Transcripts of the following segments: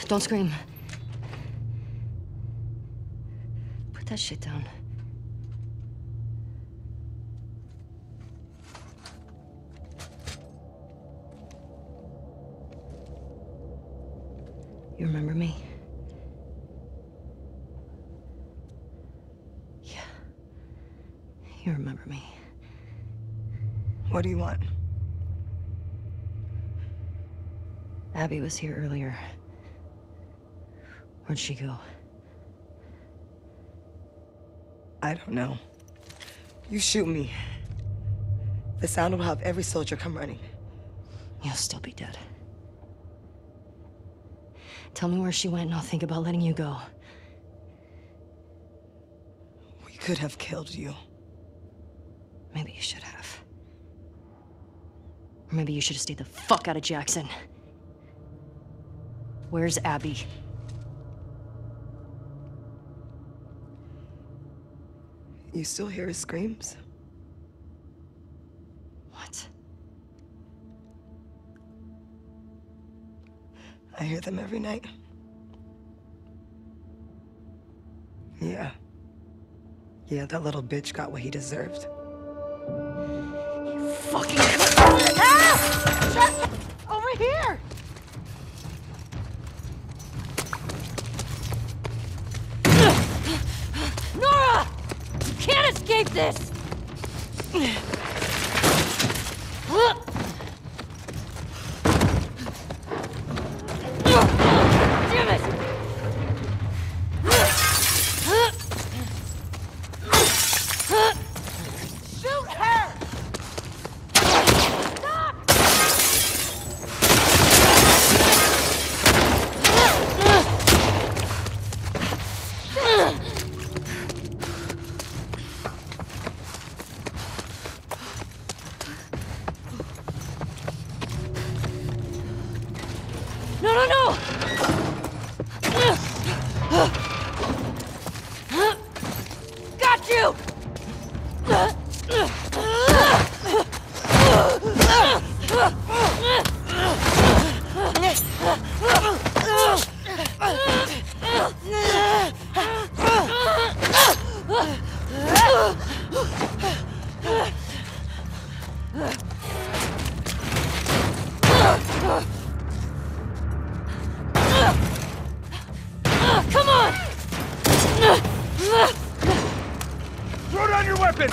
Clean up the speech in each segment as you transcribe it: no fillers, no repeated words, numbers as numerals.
Don't scream. Put that shit down. You remember me? Yeah. You remember me. What do you want? Abby was here earlier. Where'd she go? I don't know. You shoot me. The sound will have every soldier come running. You'll still be dead. Tell me where she went and I'll think about letting you go. We could have killed you. Maybe you should have. Or maybe you should have stayed the fuck out of Jackson. Where's Abby? You still hear his screams? What? I hear them every night. Yeah. Yeah, that little bitch got what he deserved. You fucking... Ah! Over here! Nora! You can't escape this! Damn it! Shoot her! No, no, no! Got you! Come on! Throw down your weapons!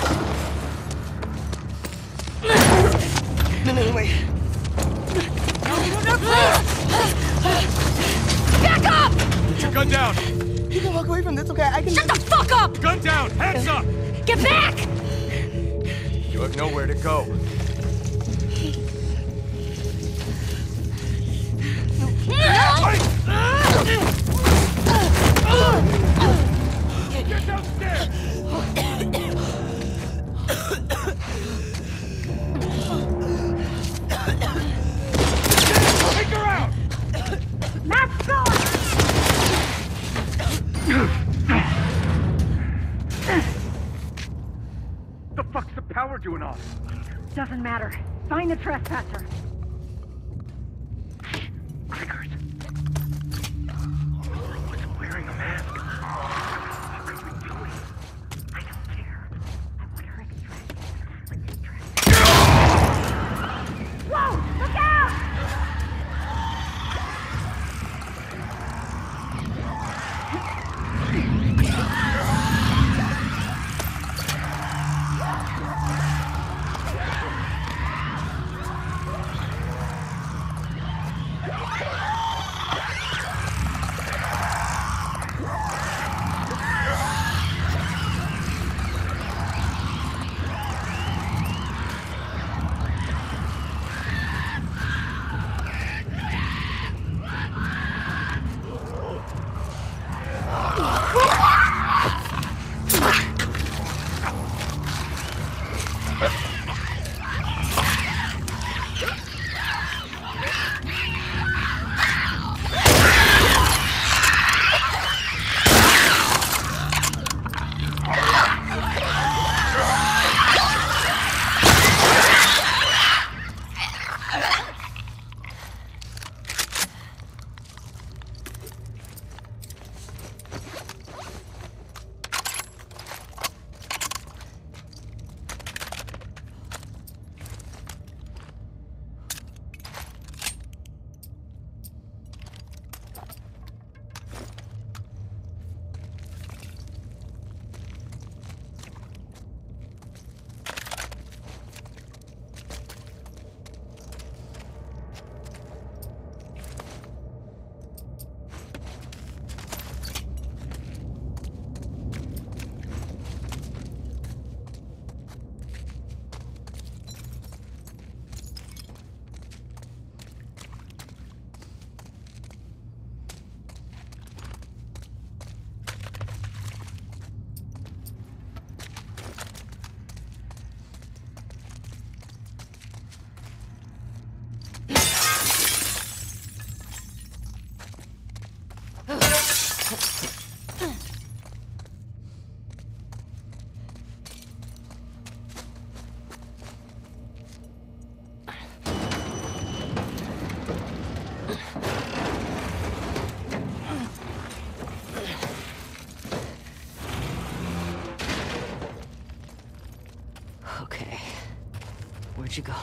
No, wait. No, Back up! Put your gun down! You can walk away from this, okay? I can... Shut the fuck up! Gun down! Hands up! Get back! You have nowhere to go. Get downstairs! Take her out! Let's go! The fuck's the power doing off? Doesn't matter. Find the trespasser. Triggers. Nora wasn't wearing a mask. What are we doing? I don't care. I want her extracted. Whoa! Look out! Where'd you go?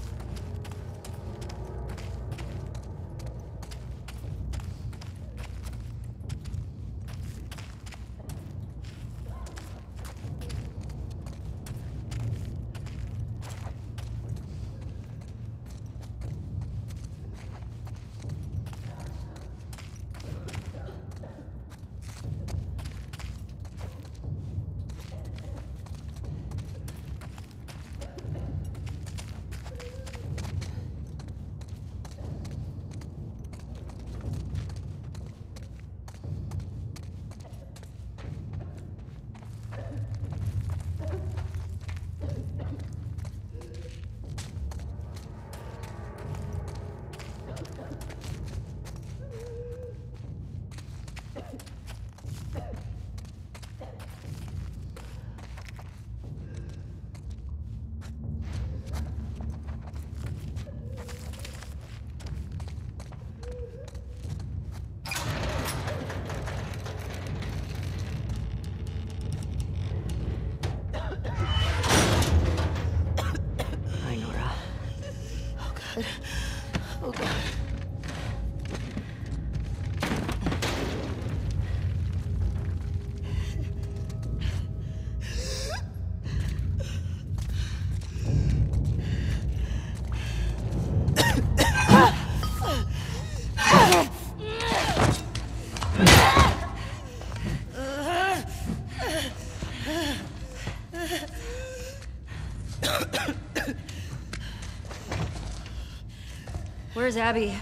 Hi, Nora. Oh, God. Oh, God. Where's Abby?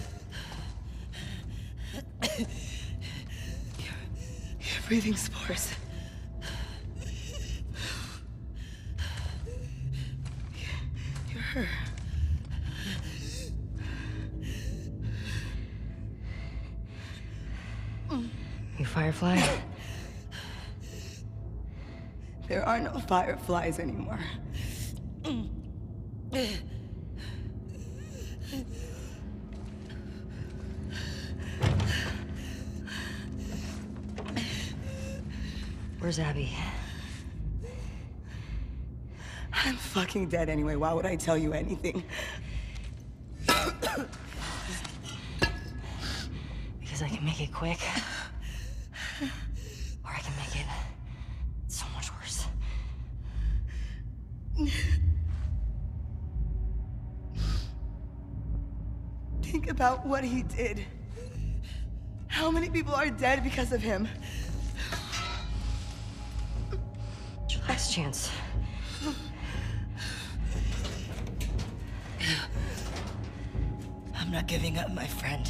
You're breathing spores. You're her. You Firefly? There are no fireflies anymore. Where's Abby? I'm fucking dead anyway. Why would I tell you anything? Because I can make it quick. Or I can make it so much worse. Think about what he did. How many people are dead because of him? It's your last chance. I'm not giving up, my friend.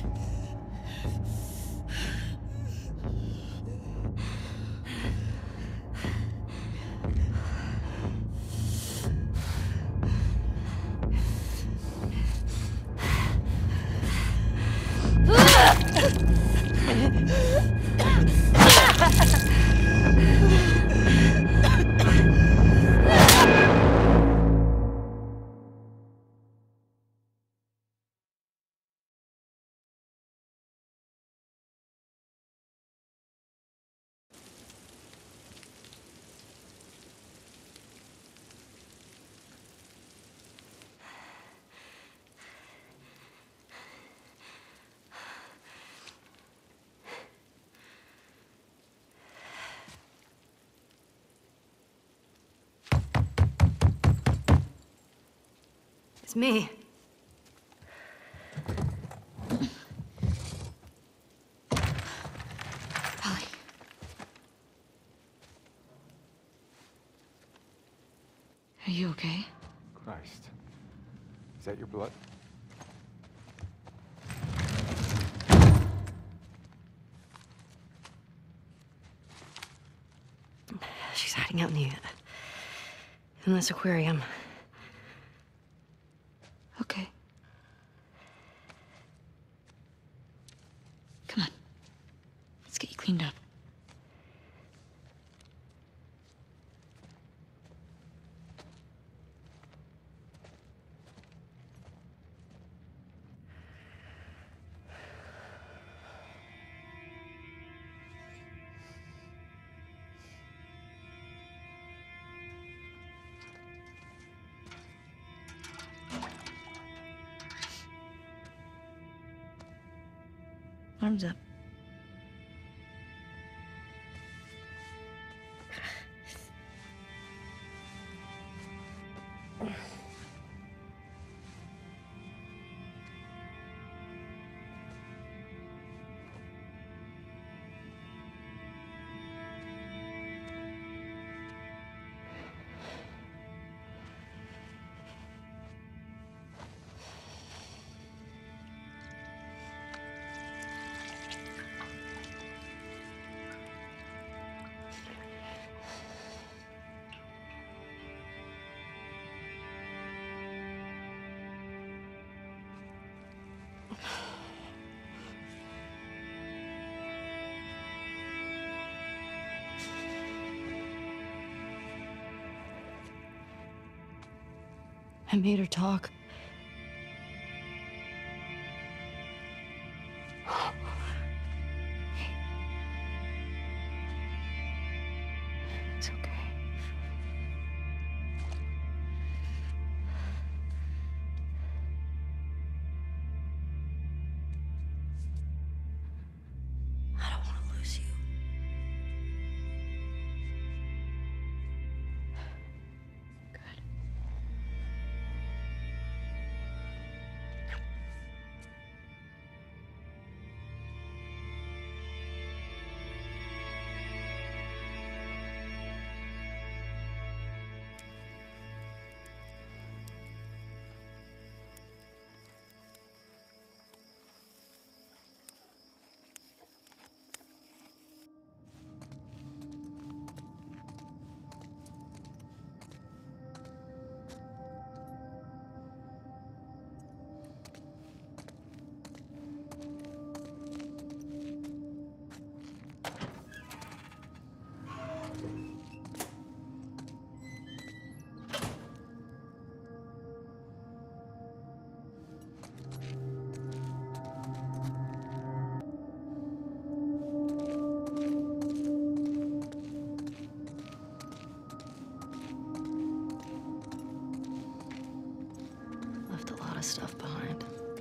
It's me. Holly. Are you okay? Christ. Is that your blood? She's hiding out in this aquarium. Okay. Come on. Let's get you cleaned up. Arms up. I made her talk. It's okay. I don't want to lose you. Good. Left a lot of stuff behind.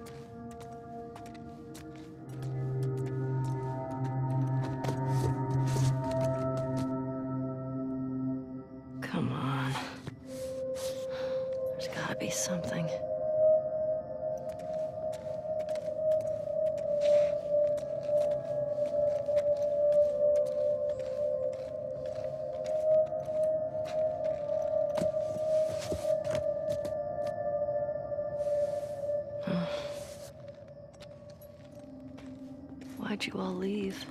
Come on. There's gotta be something. Why'd you all leave?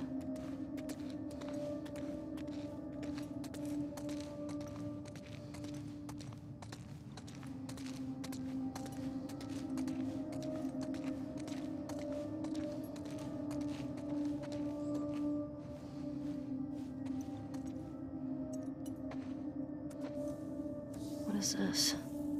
What is this?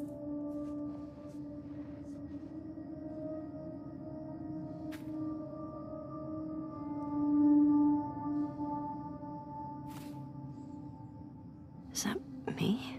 Is that me?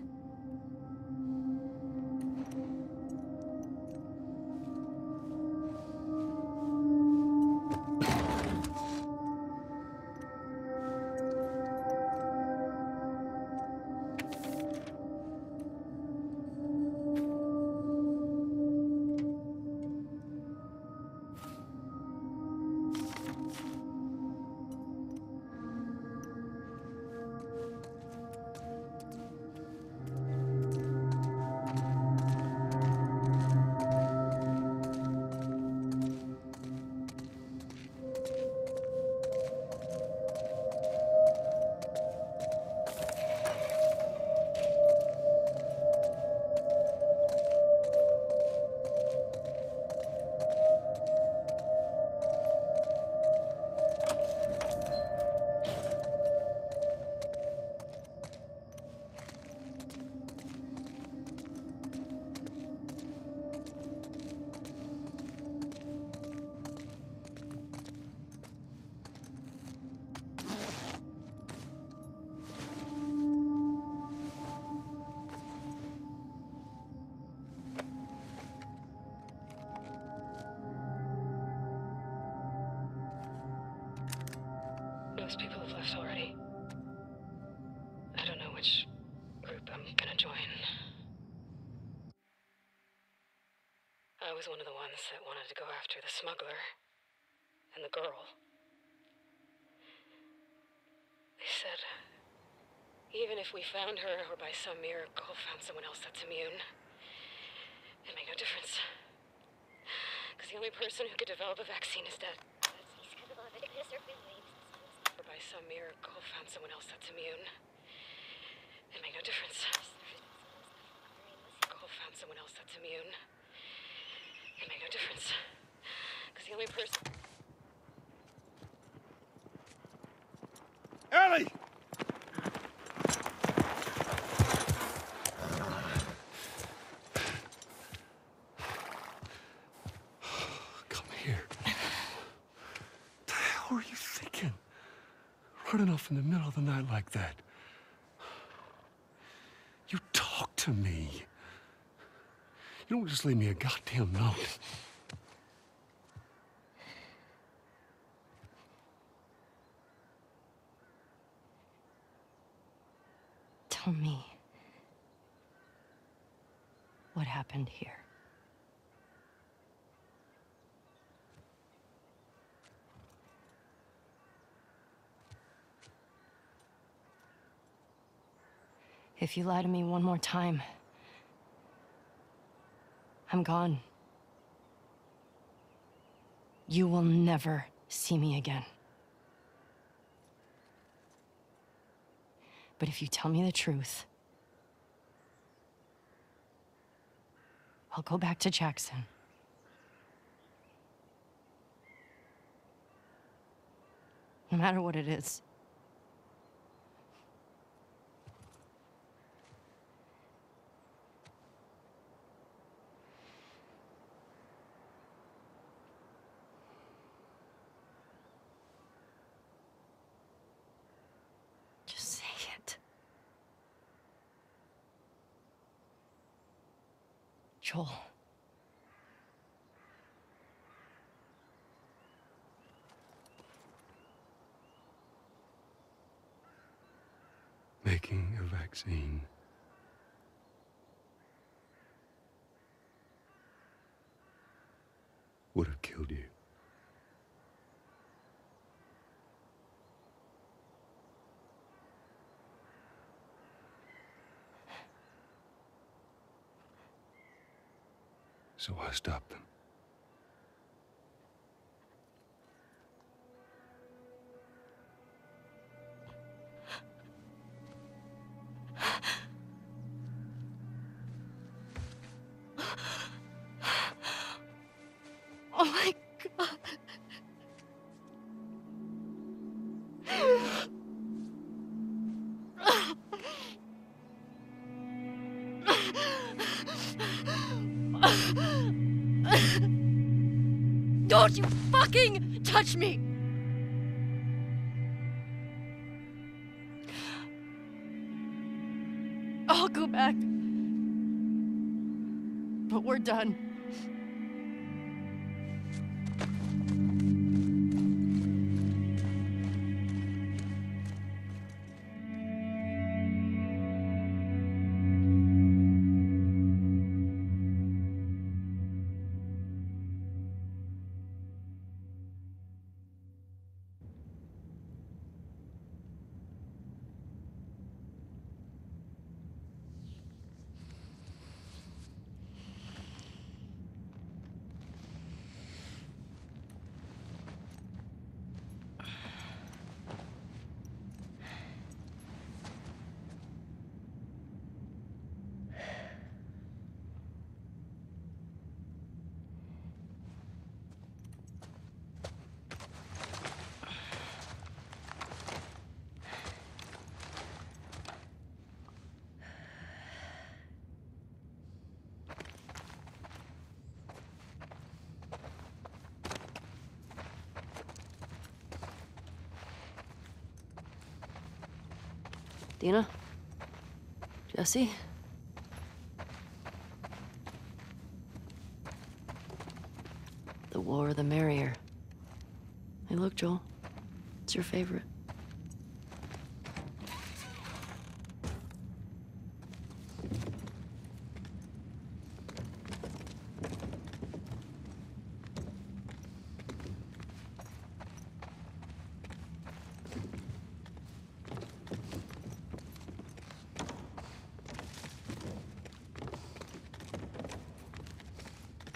left already. I don't know which group I'm gonna join. I was one of the ones that wanted to go after the smuggler and the girl. They said, even if we found her, or by some miracle found someone else that's immune, it'd make no difference. Because the only person who could develop a vaccine is dead. Or by some miracle found someone else that's immune, it'd make no difference. Found someone else that's immune. It'd make no difference. Because the only person... Ellie! Come here. What the hell are you thinking? Running off in the middle of the night like that. You talk to me. You don't just leave me a goddamn note. Tell me what happened here. If you lie to me one more time, I'm gone. You will never see me again. But if you tell me the truth, I'll go back to Jackson. No matter what it is. Just say it. Joel. Making a vaccine would have killed you. So I stopped them. Oh my God. Don't you fucking touch me! I'll go back. But we're done. Dina? Jesse? The more the merrier. Hey, look, Joel. It's your favorite.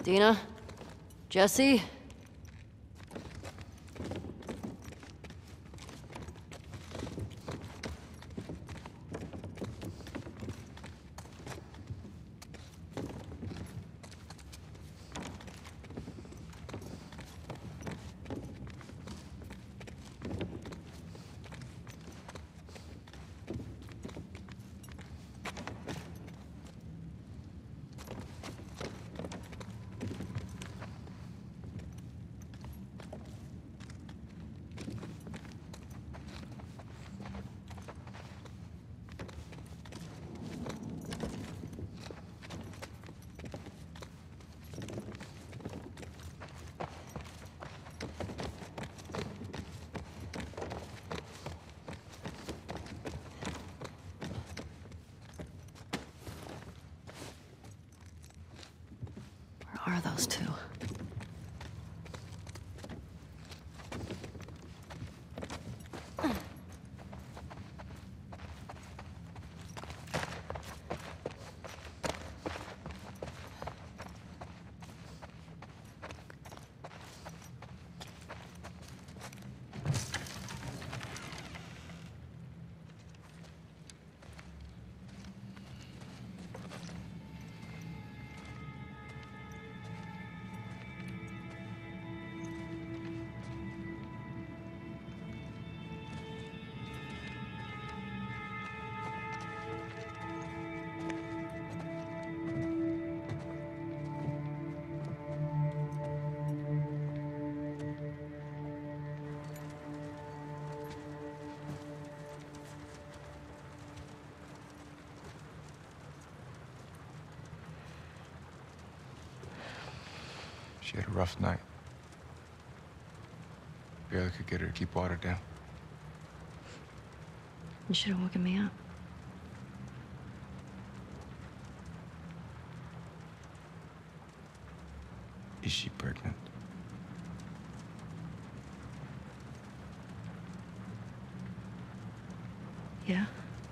Dina? Jesse? Where are those two? She had a rough night. Barely could get her to keep water down. You should have woken me up. Is she pregnant? Yeah?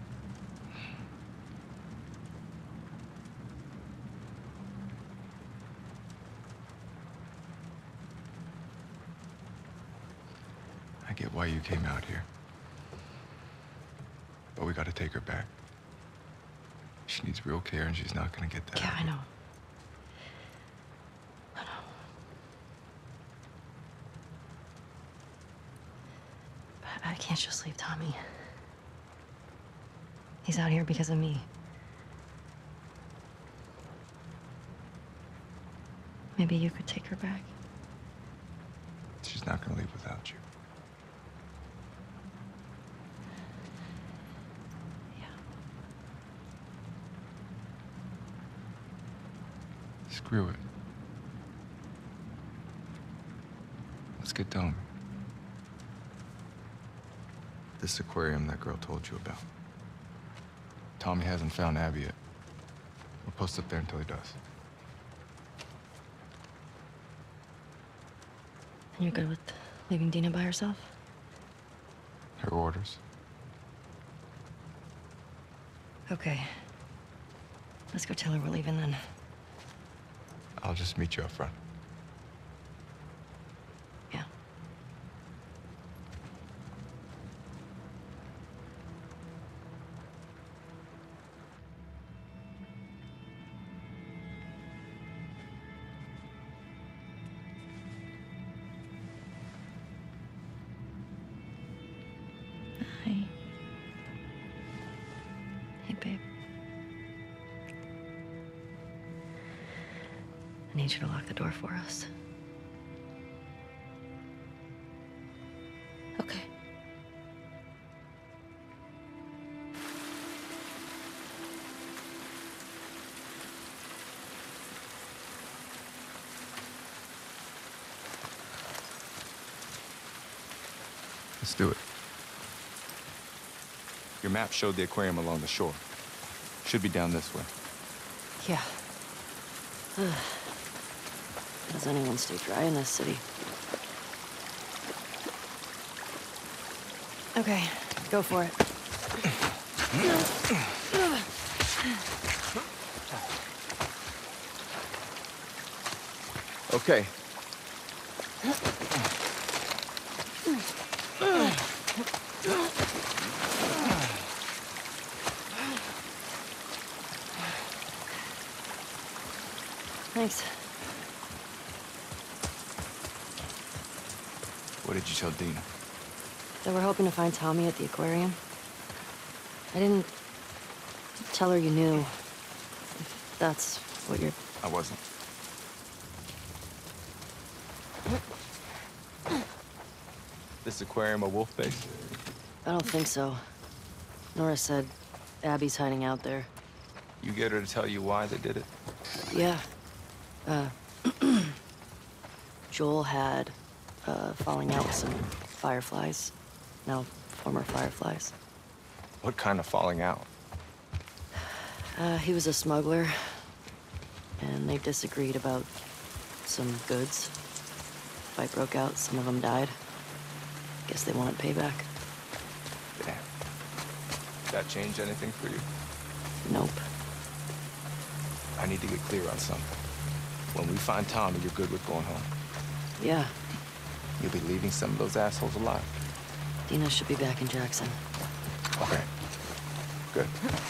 I get why you came out here. But we gotta take her back. She needs real care and she's not gonna get that. Yeah, I know. But I can't just leave Tommy. He's out here because of me. Maybe you could take her back. She's not gonna leave without you. Yeah. Screw it. Let's get done. This aquarium that girl told you about. Tommy hasn't found Abby yet. We'll post up there until he does. And you're good with leaving Dina by herself? Her orders. Okay. Let's go tell her we're leaving then. I'll just meet you up front. Yeah. Hi. Hey, babe. I need you to lock the door for us. Okay. Let's do it. Your map showed the aquarium along the shore. Should be down this way. Yeah. Does anyone stay dry in this city? Okay, go for it. Okay. Thanks. What did you tell Dina? That we're hoping to find Tommy at the aquarium. I didn't tell her you knew. If that's what you're... I wasn't. This aquarium a wolf base? I don't think so. Nora said Abby's hiding out there. You get her to tell you why they did it? Yeah. Joel had falling out with some fireflies. No, former fireflies. What kind of falling out? He was a smuggler, and they disagreed about some goods. Fight broke out, some of them died. Guess they wanted payback. Damn. That change anything for you? Nope. I need to get clear on something. When we find Tommy, you're good with going home. Yeah, You'll be leaving some of those assholes alive. Dina should be back in Jackson. Okay. Good.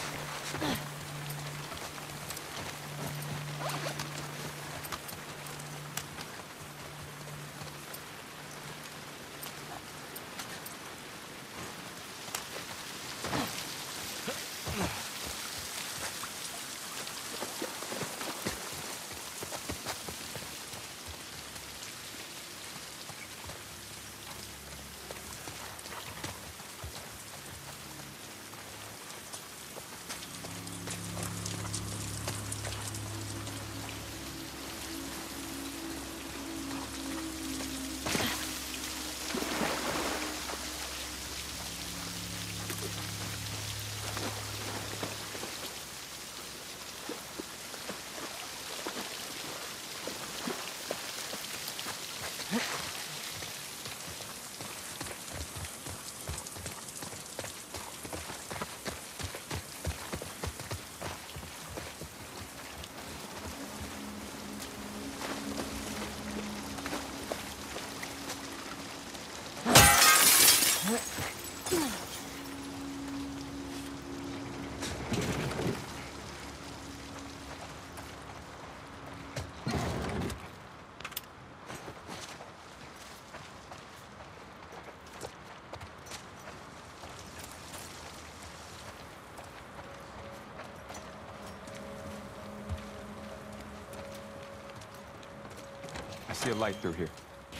I see a light through here.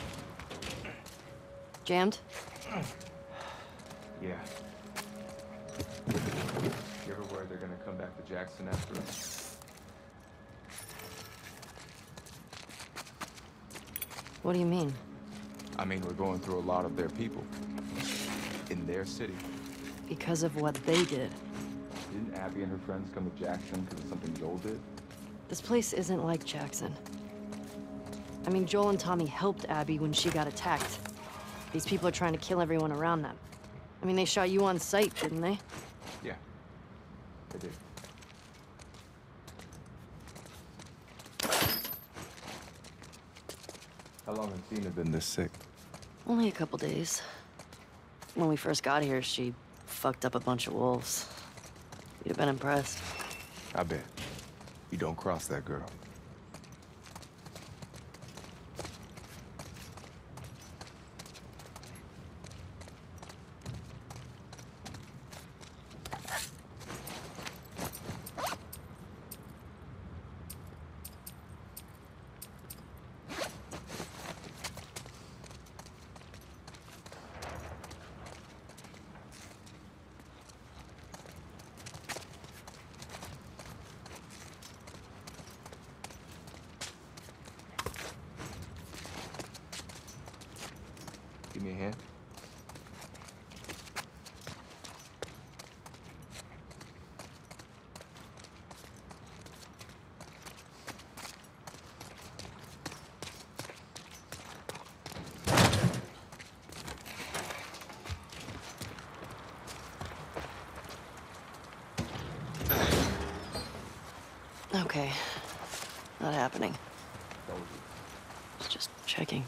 Jammed? Yeah. You ever worried they're gonna come back to Jackson after us? What do you mean? I mean, we're going through a lot of their people. In their city. Because of what they did. Didn't Abby and her friends come to Jackson because of something Joel did? This place isn't like Jackson. I mean, Joel and Tommy helped Abby when she got attacked. These people are trying to kill everyone around them. I mean, they shot you on sight, didn't they? Yeah. They did. How long has Dina been this sick? Only a couple days. When we first got here, she fucked up a bunch of wolves. You'd have been impressed. I bet. You don't cross that girl. Give me a hand. Okay. Not happening. Told you. Checking.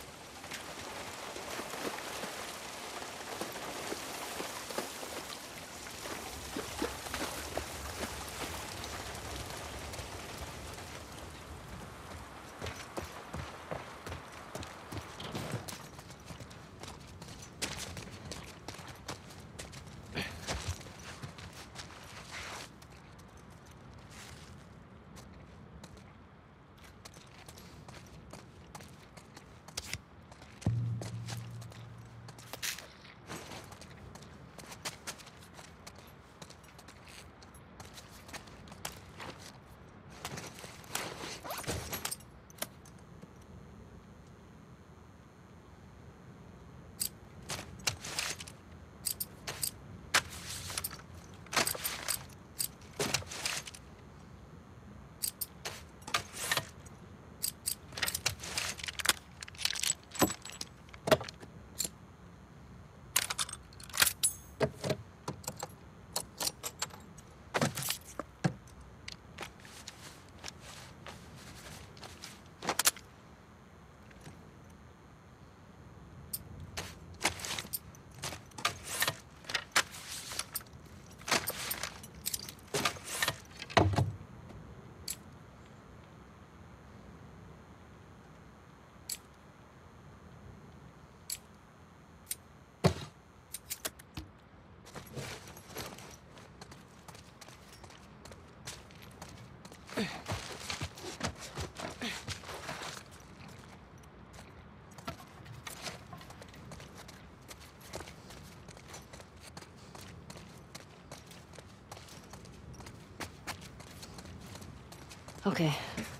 Okay.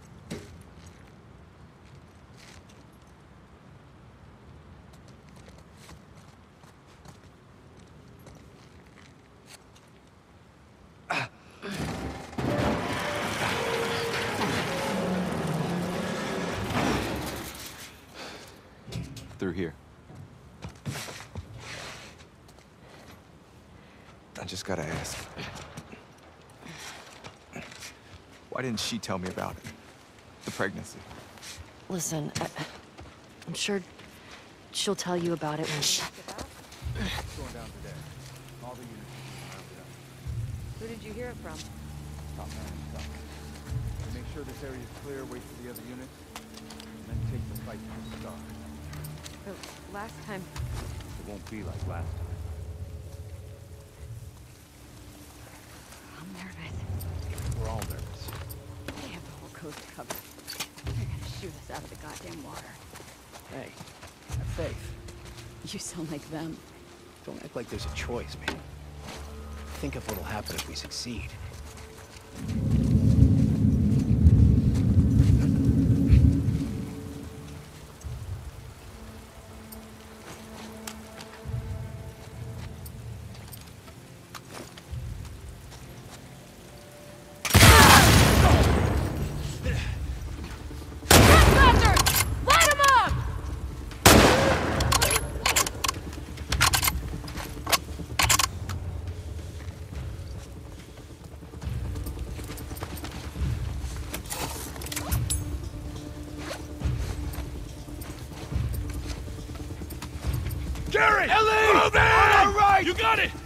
Through here. I just gotta ask. Why didn't she tell me about it? The pregnancy. Listen, I'm sure she'll tell you about it when she... Going down today. All the units are rounded up. Who did you hear it from? Top man stuff. Make sure this area is clear, wait for the other units, and then take the fight to the start. The last time... It won't be like last time. I'm nervous. We're all nervous. They have the whole coast covered. They're gonna shoot us out of the goddamn water. Hey, have faith. You sound like them. Don't act like there's a choice, man. Think of what'll happen if we succeed. Gary! Ellie! Move in! All right! You got it!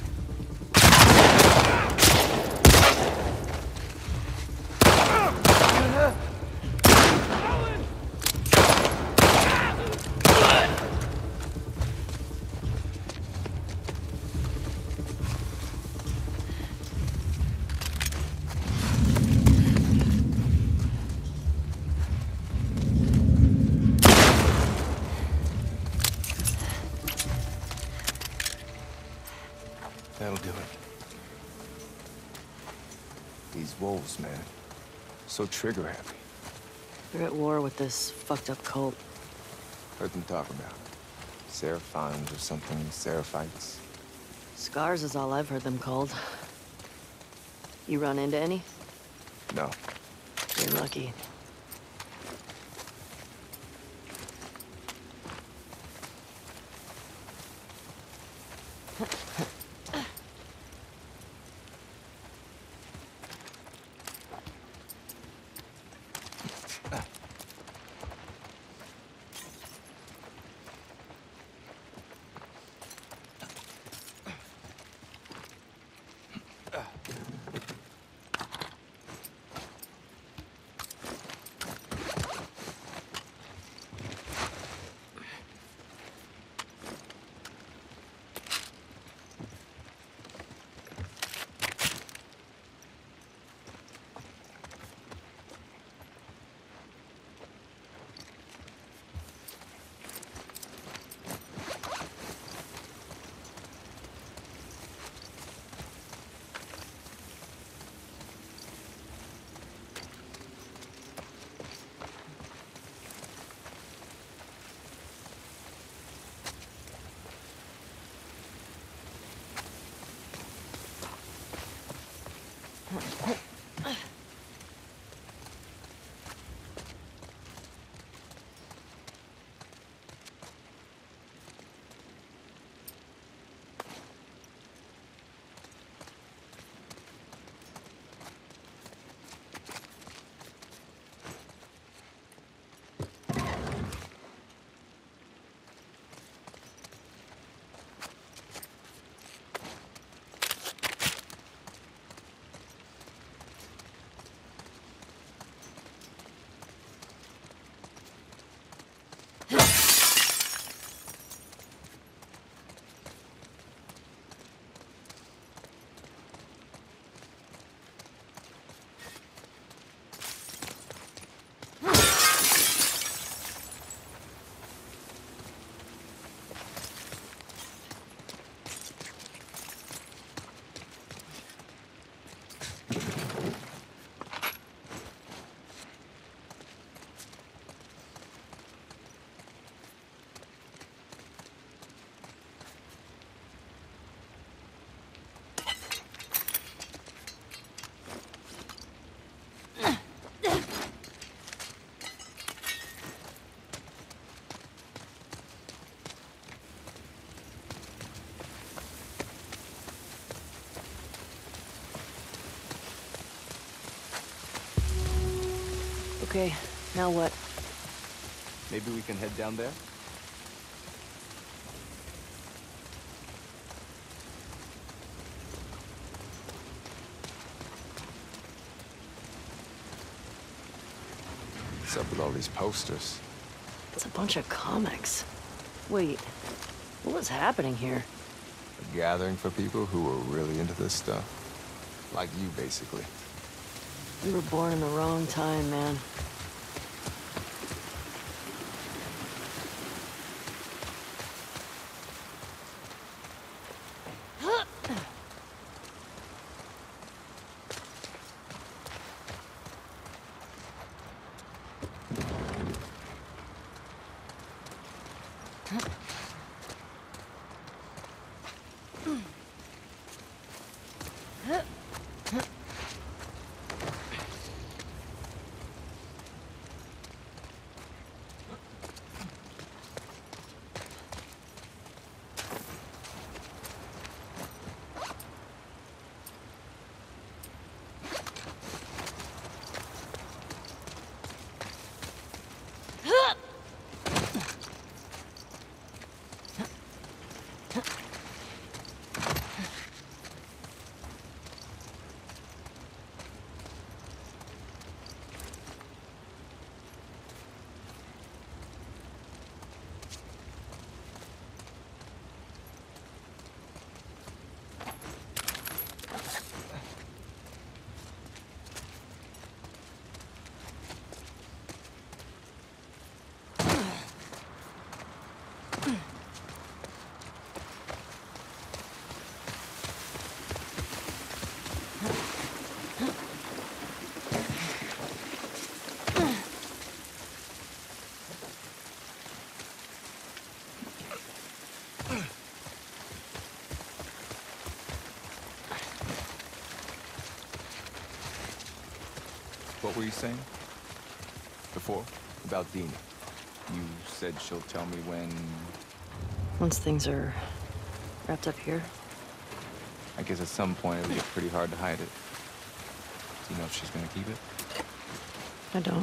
That'll do it. These wolves, man. So trigger happy. They're at war with this fucked up cult. Heard them talk about Seraphons or something, Seraphites. Scars is all I've heard them called. You run into any? No. You're lucky. Okay, now what? Maybe we can head down there? What's up with all these posters? It's a bunch of comics. Wait, what was happening here? A gathering for people who were really into this stuff. Like you, basically. You were born in the wrong time, man. What were you saying? Before? About Dina. You said she'll tell me when... Once things are wrapped up here. I guess at some point it'll get pretty hard to hide it. Do you know if she's gonna keep it? I don't.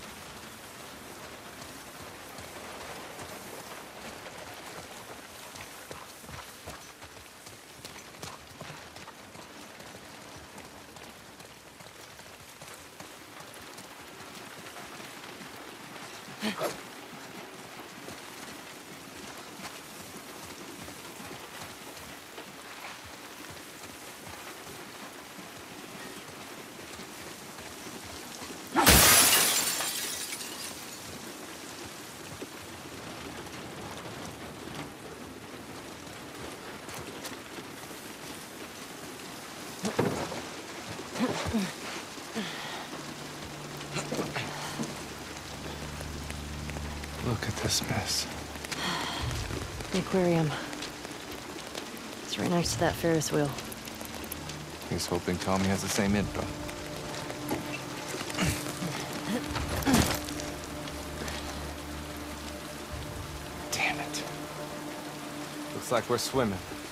Look at this mess. The aquarium. It's right next to that Ferris wheel. He's hoping Tommy has the same info. Damn it. Looks like we're swimming.